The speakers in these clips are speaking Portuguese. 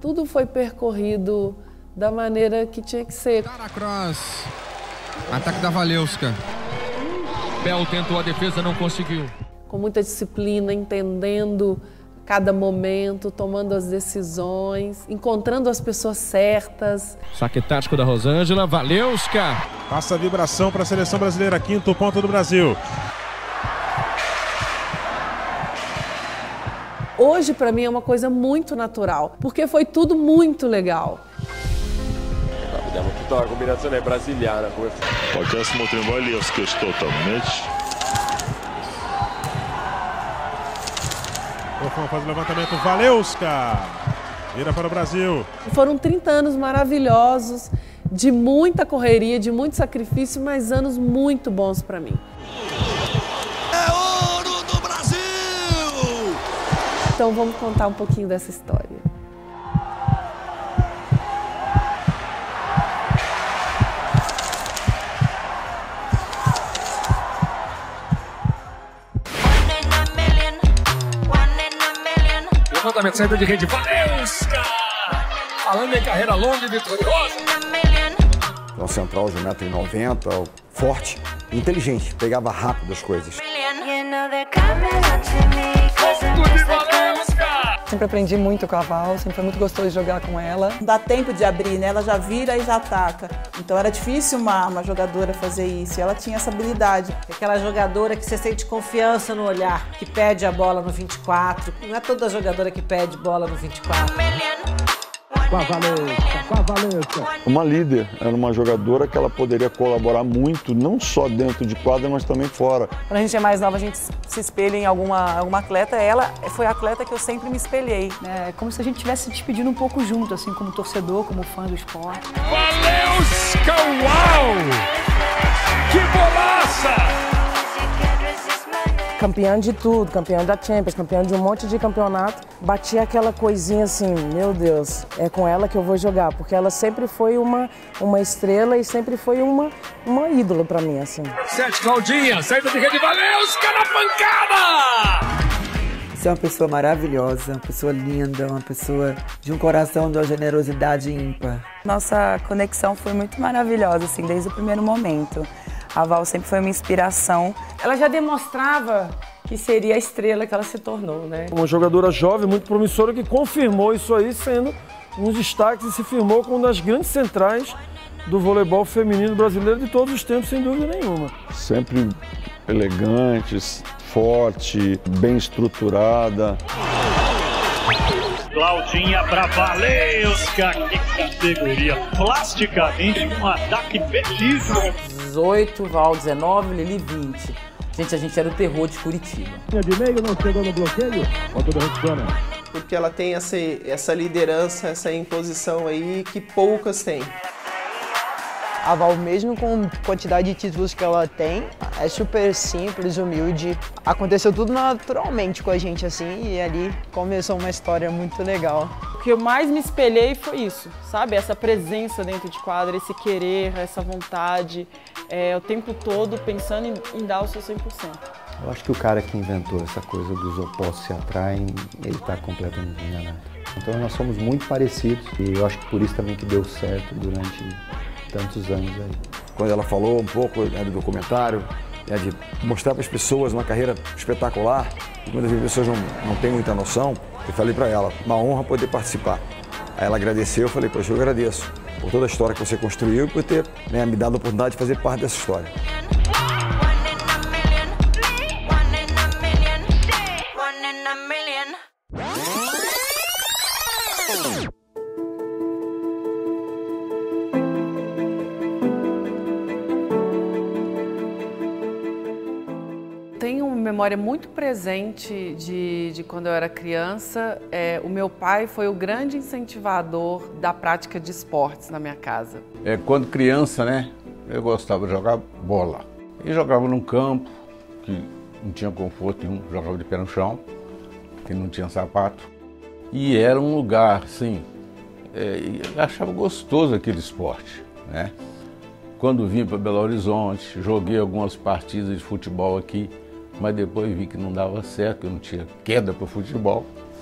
tudo foi percorrido da maneira que tinha que ser. Cara cross. Ataque da Walewska. Bel tentou a defesa, não conseguiu. Com muita disciplina, entendendo cada momento, tomando as decisões, encontrando as pessoas certas. Saque tático da Rosângela, Walewska. Passa a vibração para a seleção brasileira, 5º ponto do Brasil. Hoje, para mim, é uma coisa muito natural, porque foi tudo muito legal. Vediamo tutta la combinazione brasiliana. Сейчас смотрим Walewska, что там, мяч. Faz o levantamento, Walewska. Vira para o Brasil. Foram 30 anos maravilhosos, de muita correria, de muito sacrifício, mas anos muito bons para mim. É ouro do Brasil! Então vamos contar um pouquinho dessa história. Levantamento, saída de rede, Walewska! Falando em carreira longa e vitoriosa. É um central de 1,90 m, forte, inteligente, pegava rápido as coisas. Sempre aprendi muito com a Val, sempre foi muito gostoso de jogar com ela. Não dá tempo de abrir, né? Ela já vira e já ataca. Então era difícil uma jogadora fazer isso, e ela tinha essa habilidade. Aquela jogadora que você sente confiança no olhar, que pede a bola no 24. Não é toda jogadora que pede bola no 24. Com a Walewska. Uma líder, era uma jogadora que ela poderia colaborar muito, não só dentro de quadra, mas também fora. Quando a gente é mais nova, a gente se espelha em alguma atleta. Ela foi a atleta que eu sempre me espelhei. É como se a gente estivesse se despedindo um pouco junto, assim, como torcedor, como fã do esporte. Walewska, uau! Que bolaça! Campeã de tudo, campeã da Champions, campeã de um monte de campeonato. Batia aquela coisinha assim, meu Deus, é com ela que eu vou jogar, porque ela sempre foi uma estrela e sempre foi uma ídola pra mim, assim. 7, Claudinha, saída de rede, Walewska na pancada! Você é uma pessoa maravilhosa, uma pessoa linda, uma pessoa de um coração de uma generosidade ímpar. Nossa conexão foi muito maravilhosa, assim, desde o primeiro momento. A Val sempre foi uma inspiração. Ela já demonstrava que seria a estrela que ela se tornou, né? Uma jogadora jovem, muito promissora, que confirmou isso aí, sendo um dos destaques e se firmou como uma das grandes centrais do voleibol feminino brasileiro de todos os tempos, sem dúvida nenhuma. Sempre elegante, forte, bem estruturada. Claudinha para Walewska, que categoria! Plasticamente um ataque belíssimo. 18, Val 19, Lili 20. Gente, a gente era o terror de Curitiba. De meio, não chegou no bloqueio, volta do Rexona. Porque ela tem essa liderança, essa imposição aí que poucas têm. A Val, mesmo com a quantidade de títulos que ela tem, é super simples, humilde. Aconteceu tudo naturalmente com a gente, assim, e ali começou uma história muito legal. O que eu mais me espelhei foi isso, sabe? Essa presença dentro de quadra, esse querer, essa vontade, o tempo todo pensando em dar o seu 100%. Eu acho que o cara que inventou essa coisa dos opostos se atraem, ele está completamente enganado. Então nós somos muito parecidos e eu acho que por isso também que deu certo durante tantos anos aí. Quando ela falou um pouco do documentário, de mostrar para as pessoas uma carreira espetacular, e muitas vezes as pessoas não têm muita noção, eu falei para ela, uma honra poder participar. Aí ela agradeceu, eu falei, poxa, eu agradeço por toda a história que você construiu e por ter me dado a oportunidade de fazer parte dessa história. Tenho uma memória muito presente de quando eu era criança. O meu pai foi o grande incentivador da prática de esportes na minha casa. Quando criança, né, eu gostava de jogar bola. E jogava num campo que não tinha conforto nenhum, jogava de pé no chão, que não tinha sapato. E era um lugar, assim, eu achava gostoso aquele esporte, né? Quando vim para Belo Horizonte, joguei algumas partidas de futebol aqui, mas depois vi que não dava certo, que eu não tinha queda para futebol.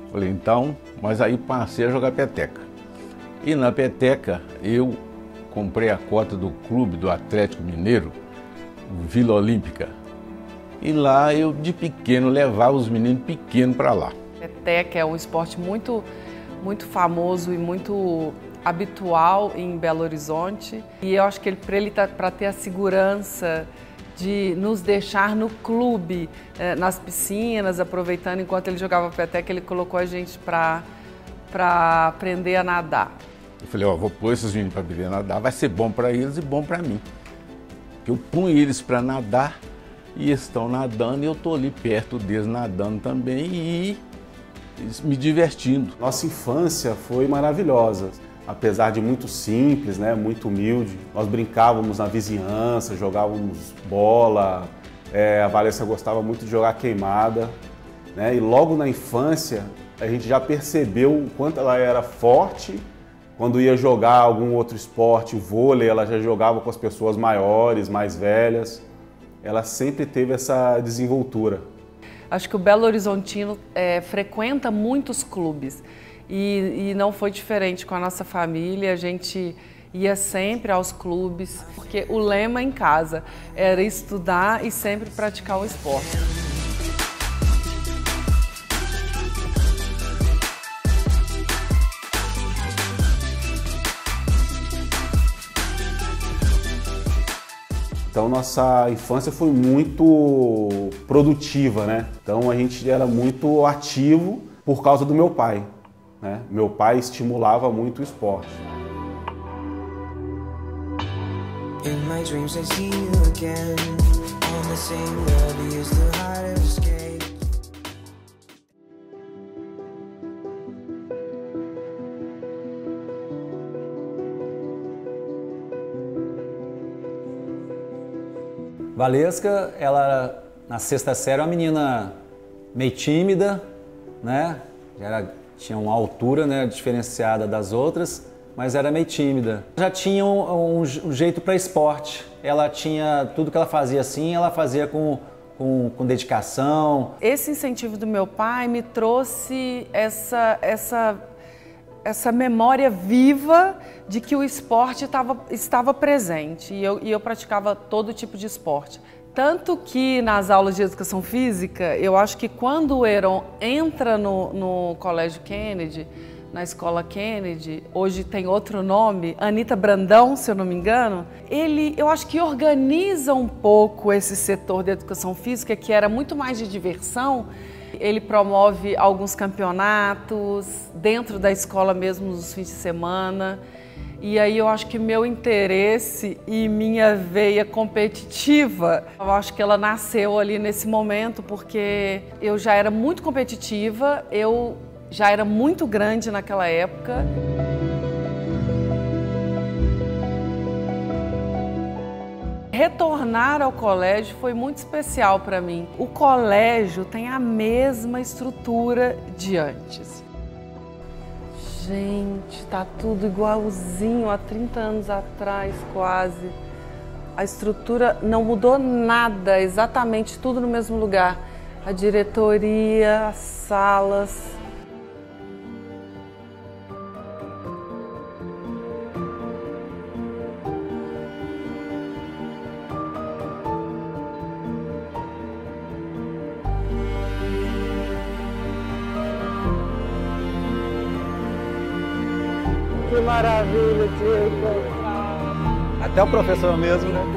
Falei, então, mas aí passei a jogar peteca. E na peteca eu comprei a cota do clube do Atlético Mineiro, Vila Olímpica. E lá eu, de pequeno, levava os meninos pequenos para lá. Peteca é um esporte muito famoso e muito habitual em Belo Horizonte. E eu acho que para ter a segurança de nos deixar no clube, nas piscinas, aproveitando enquanto ele jogava peteca, ele colocou a gente para aprender a nadar. Eu falei, ó, vou pôr esses meninos para aprender a nadar, vai ser bom para eles e bom para mim. Eu ponho eles para nadar e estão nadando e eu estou ali perto deles nadando também e me divertindo. Nossa infância foi maravilhosa, apesar de muito simples, né, muito humilde. Nós brincávamos na vizinhança, jogávamos bola, a Valesca gostava muito de jogar queimada, né, e logo na infância a gente já percebeu o quanto ela era forte. Quando ia jogar algum outro esporte, o vôlei, ela já jogava com as pessoas maiores, mais velhas. Ela sempre teve essa desenvoltura. Acho que o Belo Horizontino frequenta muitos clubes e não foi diferente com a nossa família. A gente ia sempre aos clubes, porque o lema em casa era estudar e sempre praticar o esporte. Então nossa infância foi muito produtiva, né? Então a gente era muito ativo por causa do meu pai, né? Meu pai estimulava muito o esporte. Valesca, ela na sexta série é uma menina meio tímida, né? Tinha uma altura, né, diferenciada das outras, mas era meio tímida. Já tinha um jeito para esporte. Ela tinha tudo que ela fazia assim, ela fazia com dedicação. Esse incentivo do meu pai me trouxe essa memória viva de que o esporte estava presente e eu praticava todo tipo de esporte. Tanto que nas aulas de educação física, eu acho que quando o Heron entra no Colégio Kennedy, na Escola Kennedy, hoje tem outro nome, Anita Brandão, se eu não me engano, eu acho que organiza um pouco esse setor de educação física, que era muito mais de diversão. Ele promove alguns campeonatos dentro da escola mesmo nos fins de semana. E aí eu acho que meu interesse e minha veia competitiva, eu acho que ela nasceu ali nesse momento, porque eu já era muito competitiva, eu já era muito grande naquela época. Retornar ao colégio foi muito especial para mim. O colégio tem a mesma estrutura de antes. Gente, tá tudo igualzinho há 30 anos atrás, quase. A estrutura não mudou nada, exatamente tudo no mesmo lugar. A diretoria, as salas. Que maravilha te encontrar. Até o professor mesmo, né?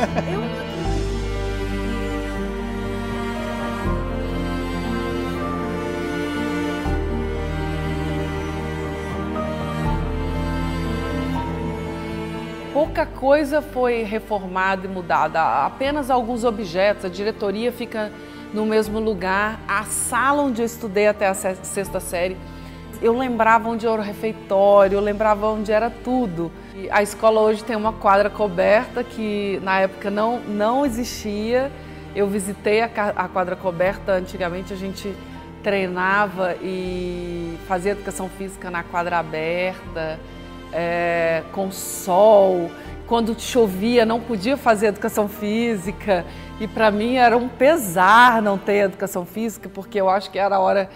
Pouca coisa foi reformada e mudada, apenas alguns objetos. A diretoria fica no mesmo lugar, a sala onde eu estudei até a sexta série. Eu lembrava onde era o refeitório, eu lembrava onde era tudo. E a escola hoje tem uma quadra coberta que na época não existia. Eu visitei a quadra coberta, antigamente a gente treinava e fazia educação física na quadra aberta, com sol. Quando chovia não podia fazer educação física e para mim era um pesar não ter educação física, porque eu acho que era a hora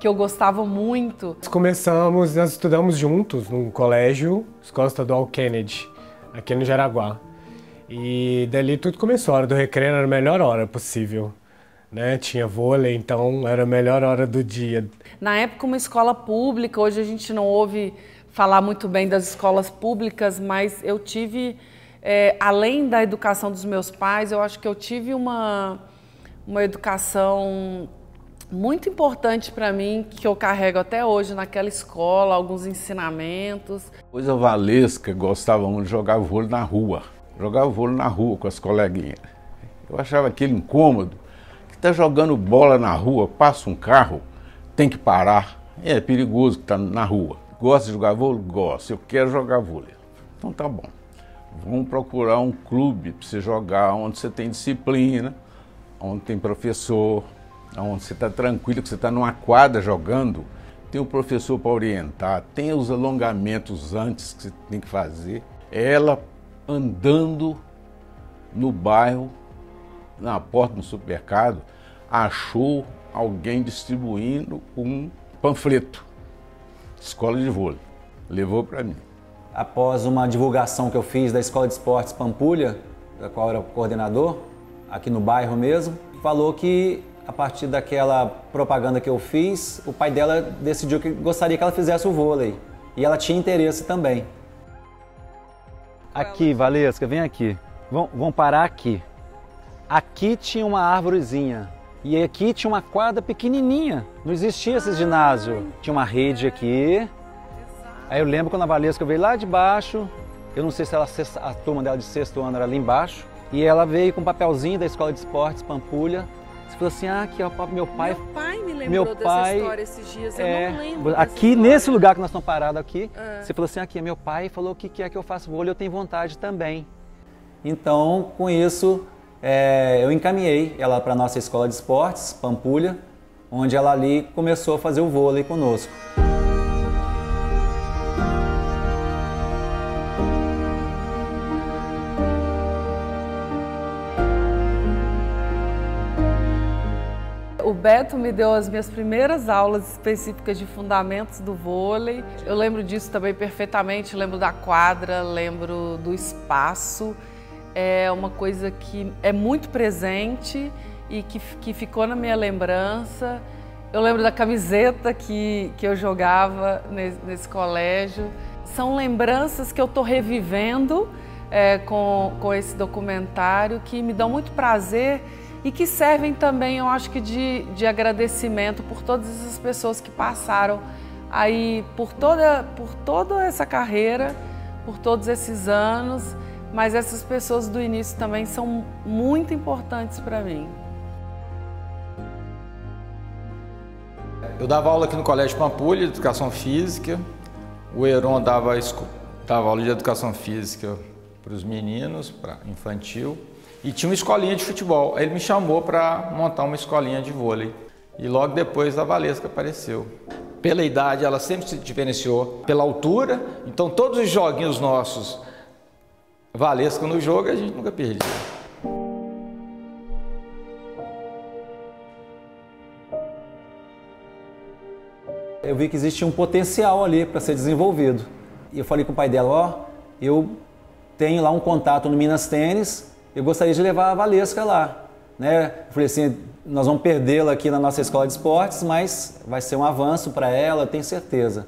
que eu gostava muito. Nós estudamos juntos num colégio, Escola Estadual Kennedy, aqui no Jaraguá. E dali tudo começou, a hora do recreio era a melhor hora possível, né? Tinha vôlei, então era a melhor hora do dia. Na época, uma escola pública, hoje a gente não ouve falar muito bem das escolas públicas, mas eu tive, além da educação dos meus pais, eu acho que eu tive uma educação muito importante para mim, que eu carrego até hoje naquela escola, alguns ensinamentos. Depois a Valesca gostava muito de jogar vôlei na rua. Jogava vôlei na rua com as coleguinhas. Eu achava aquele incômodo, que tá jogando bola na rua, passa um carro, tem que parar. É perigoso que tá na rua. Gosta de jogar vôlei? Gosto. Eu quero jogar vôlei. Então tá bom. Vamos procurar um clube para você jogar, onde você tem disciplina, onde tem professor, onde você está tranquilo, que você está numa quadra jogando, tem o professor para orientar, tem os alongamentos antes que você tem que fazer. Ela andando no bairro, na porta do supermercado, achou alguém distribuindo um panfleto, escola de vôlei, levou para mim. Após uma divulgação que eu fiz da Escola de Esportes Pampulha, da qual eu era coordenador, aqui no bairro mesmo, falou que a partir daquela propaganda que eu fiz, o pai dela decidiu que gostaria que ela fizesse o vôlei. E ela tinha interesse também. Aqui, Valesca, vem aqui. Vamos parar aqui. Aqui tinha uma árvorezinha. E aqui tinha uma quadra pequenininha. Não existia esse ginásio. Tinha uma rede aqui. Aí eu lembro quando a Valesca veio lá de baixo. Eu não sei se a turma dela de sexto ano era ali embaixo. E ela veio com um papelzinho da Escola de Esportes Pampulha. Você falou assim, aqui ó, meu pai... Meu pai me lembrou dessa história esses dias, eu não lembro. Aqui, nesse lugar que nós estamos parados aqui, você falou assim, aqui, meu pai falou que quer que eu faça vôlei, eu tenho vontade também. Então, com isso, eu encaminhei ela para a nossa Escola de Esportes, Pampulha, onde ela ali começou a fazer o vôlei conosco. O Beto me deu as minhas primeiras aulas específicas de fundamentos do vôlei. Eu lembro disso também perfeitamente, lembro da quadra, lembro do espaço. É uma coisa que é muito presente e que ficou na minha lembrança. Eu lembro da camiseta que eu jogava nesse colégio. São lembranças que eu estou revivendo com esse documentário, que me dão muito prazer e que servem também, eu acho que de agradecimento por todas essas pessoas que passaram aí por toda essa carreira, por todos esses anos, mas essas pessoas do início também são muito importantes para mim. Eu dava aula aqui no Colégio Pampulha, de Educação Física. O Heron dava aula de Educação Física para os meninos, para infantil. E tinha uma escolinha de futebol. Aí ele me chamou para montar uma escolinha de vôlei. E logo depois a Valesca apareceu. Pela idade, ela sempre se diferenciou. Pela altura, então todos os joguinhos nossos, Valesca no jogo, a gente nunca perdia. Eu vi que existia um potencial ali para ser desenvolvido. E eu falei com o pai dela, ó, eu tenho lá um contato no Minas Tênis, eu gostaria de levar a Valesca lá, né? Eu falei assim, nós vamos perdê-la aqui na nossa escola de esportes, mas vai ser um avanço para ela, tenho certeza.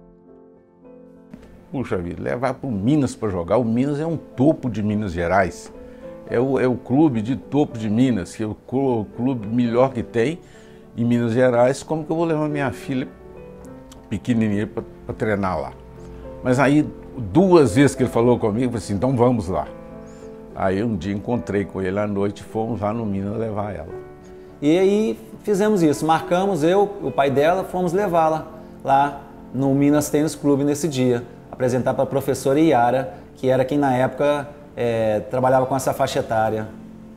Puxa vida, levar para o Minas para jogar, o Minas é um topo de Minas Gerais, é o clube de topo de Minas, que é o clube melhor que tem em Minas Gerais. Como que eu vou levar minha filha pequenininha para treinar lá? Mas aí, 2 vezes que ele falou comigo, eu falei assim, então vamos lá. Aí um dia encontrei com ele à noite e fomos lá no Minas levar ela. E aí fizemos isso, marcamos, o pai dela, fomos levá-la lá no Minas Tênis Clube nesse dia. Apresentar para a professora Iara, que era quem na época trabalhava com essa faixa etária.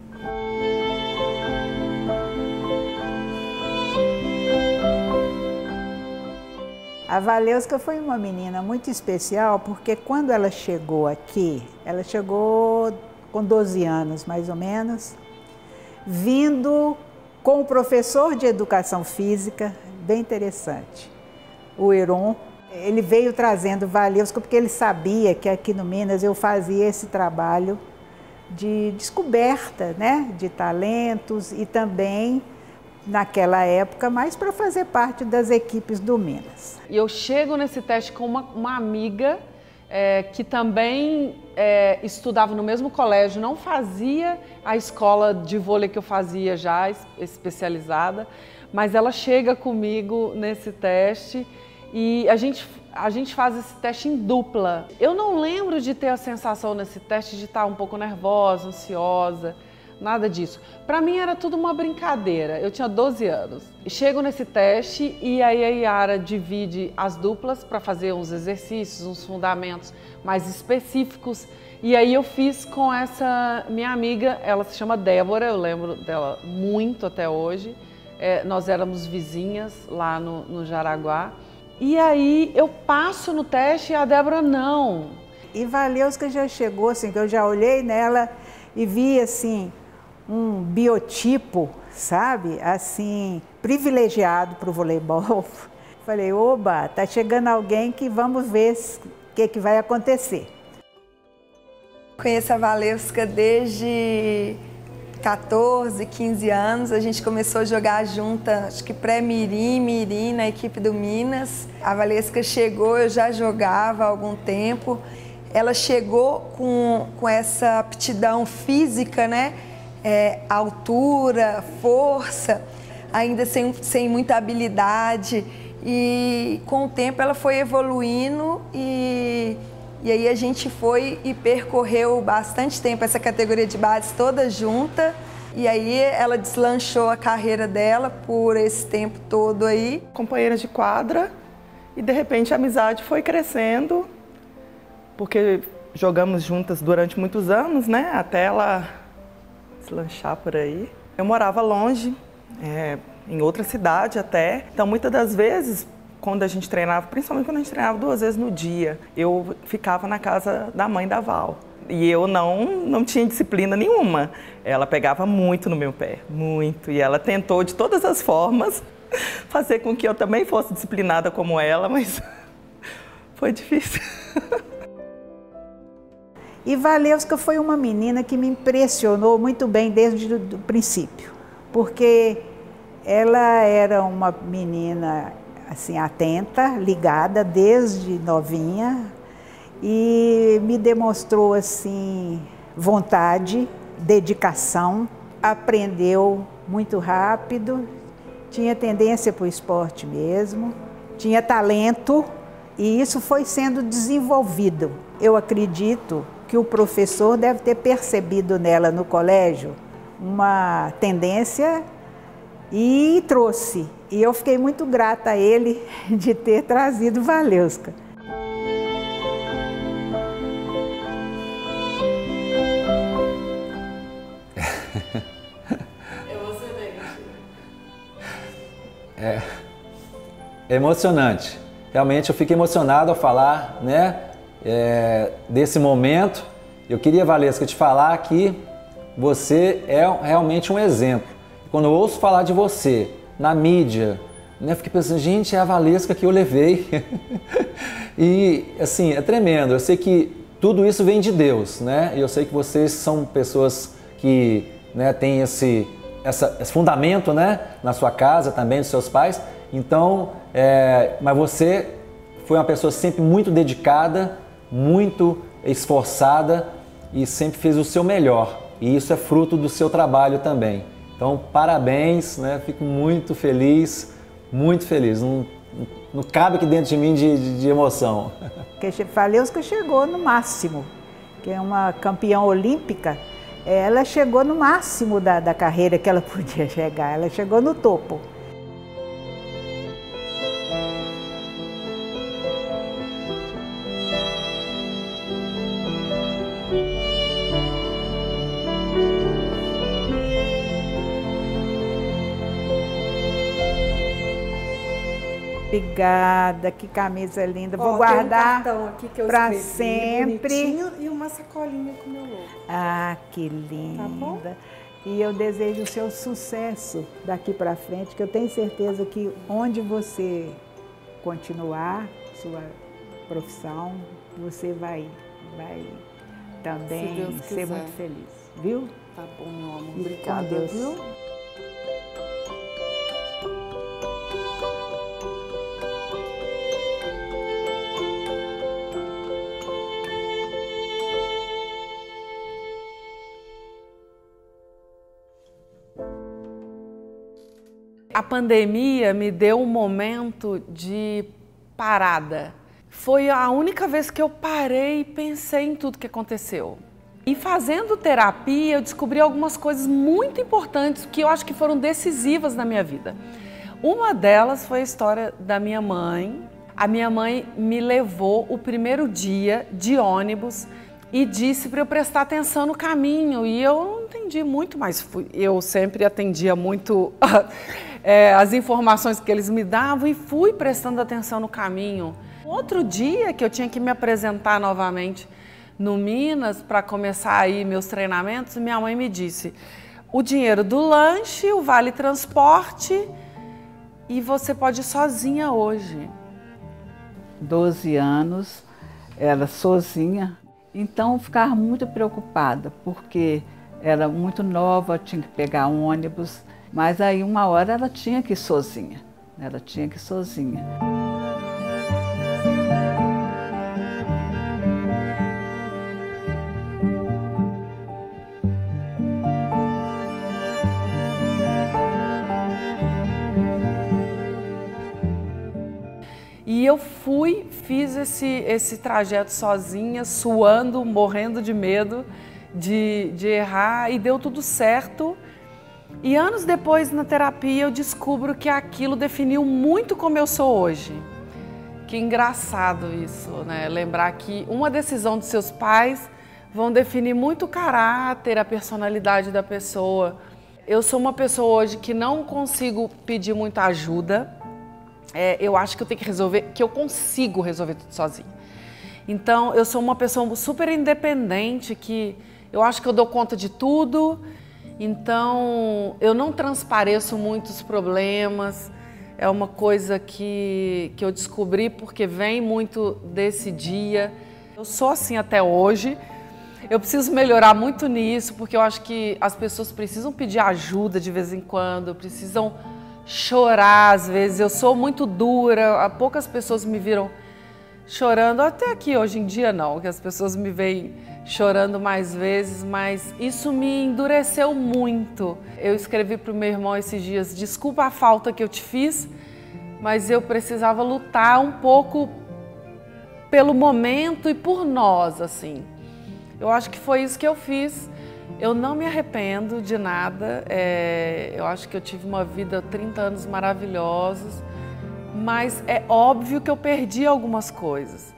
A Valesca foi uma menina muito especial, porque quando ela chegou aqui, ela chegou com 12 anos, mais ou menos, vindo com o professor de educação física bem interessante. O Heron, ele veio trazendo Valeuska porque ele sabia que aqui no Minas eu fazia esse trabalho de descoberta, né, de talentos e também, naquela época, mais para fazer parte das equipes do Minas. E eu chego nesse teste com uma amiga que também estudava no mesmo colégio, não fazia a escola de vôlei que eu fazia já, especializada, mas ela chega comigo nesse teste e a gente faz esse teste em dupla. Eu não lembro de ter a sensação nesse teste de estar um pouco nervosa, ansiosa, nada disso. Para mim era tudo uma brincadeira, eu tinha 12 anos. Chego nesse teste e aí a Yara divide as duplas para fazer uns exercícios, uns fundamentos mais específicos. E aí eu fiz com essa minha amiga, ela se chama Débora, eu lembro dela muito até hoje. Nós éramos vizinhas lá no Jaraguá. E aí eu passo no teste e a Débora não. E Valeuska já chegou, assim, que eu já olhei nela e vi, assim, um biotipo, sabe, assim, privilegiado para o voleibol. Falei, oba, tá chegando alguém que vamos ver o que vai acontecer. Conheço a Valeuska desde 14, 15 anos, a gente começou a jogar junta, acho que pré-mirim, mirim, na equipe do Minas. A Valeuska chegou, eu já jogava há algum tempo. Ela chegou com essa aptidão física, né? Altura, força, ainda sem muita habilidade. E com o tempo ela foi evoluindo e aí a gente foi e percorreu bastante tempo essa categoria de base toda junta. E aí ela deslanchou a carreira dela por esse tempo todo aí. Companheiras de quadra e de repente a amizade foi crescendo, porque jogamos juntas durante muitos anos, né? Até ela deslanchar por aí. Eu morava longe, em outra cidade até, então muitas das vezes, quando a gente treinava, principalmente quando a gente treinava 2 vezes no dia, eu ficava na casa da mãe da Val. E eu não tinha disciplina nenhuma. Ela pegava muito no meu pé, muito. E ela tentou de todas as formas fazer com que eu também fosse disciplinada como ela, mas foi difícil. E Valeuska foi uma menina que me impressionou muito bem desde o princípio, porque ela era uma menina assim, atenta, ligada desde novinha e me demonstrou assim, vontade, dedicação, aprendeu muito rápido, tinha tendência para o esporte mesmo, tinha talento e isso foi sendo desenvolvido. Eu acredito que o professor deve ter percebido nela no colégio uma tendência e trouxe. E eu fiquei muito grata a ele de ter trazido Valeuska. É emocionante. Realmente eu fico emocionado ao falar, né, desse momento. Eu queria, Valeuska, te falar que você é realmente um exemplo. Quando eu ouço falar de você na mídia, né, eu fiquei pensando, gente, é a Valeuska que eu levei. E, assim, é tremendo. Eu sei que tudo isso vem de Deus, né? E eu sei que vocês são pessoas que, né, têm esse fundamento, né, na sua casa também, dos seus pais. Então, mas você foi uma pessoa sempre muito dedicada, muito esforçada e sempre fez o seu melhor. E isso é fruto do seu trabalho também. Então, parabéns, né? Fico muito feliz, muito feliz. Não cabe aqui dentro de mim de emoção. Valeuska chegou no máximo, que é uma campeã olímpica. Ela chegou no máximo da carreira que ela podia chegar, ela chegou no topo. Obrigada, que camisa linda. Vou guardar para sempre. E uma sacolinha com meu logo. Ah, que linda. Tá bom? E eu desejo o seu sucesso daqui para frente, que eu tenho certeza que onde você continuar sua profissão, você vai também ser muito feliz, viu? Tá bom, meu amor. E Obrigada, com Deus. viu? A pandemia me deu um momento de parada. Foi a única vez que eu parei e pensei em tudo que aconteceu. E fazendo terapia, eu descobri algumas coisas muito importantes que eu acho que foram decisivas na minha vida. Uma delas foi a história da minha mãe. A minha mãe me levou o primeiro dia de ônibus e disse para eu prestar atenção no caminho. E eu não entendi muito, mas eu sempre atendia muito as informações que eles me davam e fui prestando atenção no caminho. Outro dia que eu tinha que me apresentar novamente no Minas para começar aí meus treinamentos, minha mãe me disse: o dinheiro do lanche, o vale transporte e você pode ir sozinha hoje. 12 anos, ela sozinha, então eu ficava muito preocupada, porque era muito nova, tinha que pegar um ônibus, mas aí uma hora ela tinha que ir sozinha, E eu fiz esse trajeto sozinha, suando, morrendo de medo de errar, e deu tudo certo. E anos depois, na terapia, eu descubro que aquilo definiu muito como eu sou hoje. Que engraçado isso, né? Lembrar que uma decisão dos seus pais vão definir muito o caráter, a personalidade da pessoa. Eu sou uma pessoa hoje que não consigo pedir muita ajuda. Eu acho que eu tenho que resolver, que eu consigo resolver tudo sozinha. Então, eu sou uma pessoa super independente, que eu acho que eu dou conta de tudo. Então, eu não transpareço muitos problemas. É uma coisa que eu descobri porque vem muito desse dia. Eu sou assim até hoje. Eu preciso melhorar muito nisso, porque eu acho que as pessoas precisam pedir ajuda de vez em quando, precisam chorar às vezes. Eu sou muito dura, poucas pessoas me viram chorando, até aqui hoje em dia não, que as pessoas me veem chorando mais vezes, mas isso me endureceu muito. Eu escrevi para o meu irmão esses dias: desculpa a falta que eu te fiz, mas eu precisava lutar um pouco pelo momento e por nós, assim. Eu acho que foi isso que eu fiz. Eu não me arrependo de nada. Eu acho que eu tive uma vida, 30 anos maravilhosos, mas é óbvio que eu perdi algumas coisas.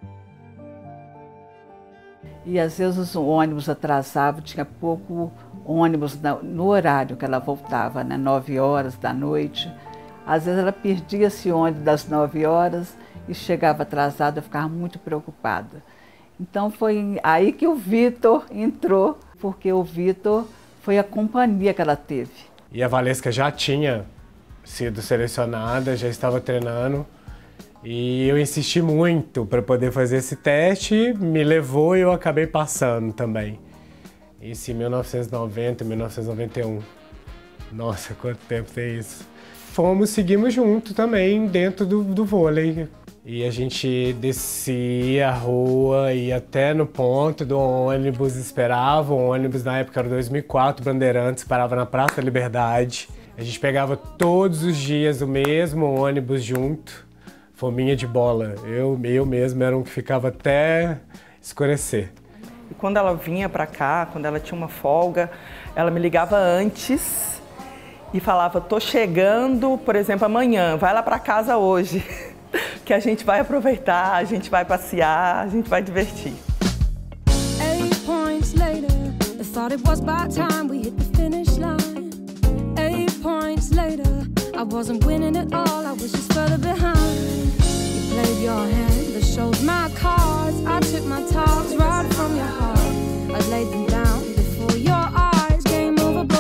E às vezes o ônibus atrasava, tinha pouco ônibus no horário que ela voltava, né? 9 horas da noite. Às vezes ela perdia esse ônibus das 9 horas e chegava atrasada, eu ficava muito preocupada. Então foi aí que o Vitor entrou, porque o Vitor foi a companhia que ela teve. E a Valesca já tinha sido selecionada, já estava treinando. E eu insisti muito para poder fazer esse teste, me levou e eu acabei passando também. Isso em 1990, 1991. Nossa, quanto tempo tem isso. Seguimos junto também dentro do vôlei. E a gente descia a rua, ia até no ponto do ônibus, esperava o ônibus, na época era 2004, Bandeirantes, parava na Praça da Liberdade. A gente pegava todos os dias o mesmo ônibus junto, fominha de bola. Eu mesmo era um que ficava até escurecer. E quando ela vinha pra cá, quando ela tinha uma folga, ela me ligava antes e falava: tô chegando, por exemplo, amanhã, vai lá pra casa hoje. Que a gente vai aproveitar, a gente vai passear, a gente vai divertir. 8 points later, I thought it was about time we hit the finish line. 8 points later, I wasn't winning at all, I was just further behind. You played your hand, I showed my cards, I took my talks right from your heart. I laid them down before your eyes, game over.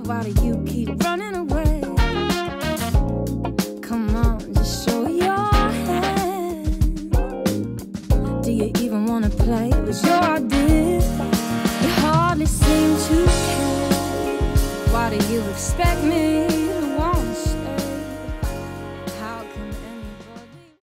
Why do you keep running away? Come on, just show your hand. Do you even wanna play? It was your idea. You hardly seem to care. Why do you expect me